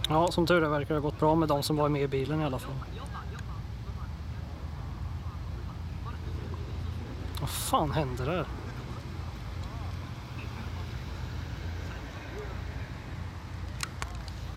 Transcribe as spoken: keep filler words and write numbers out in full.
Ja, som tur är verkar det ha gått bra med de som var med i bilen i alla fall. Vad fan hände där?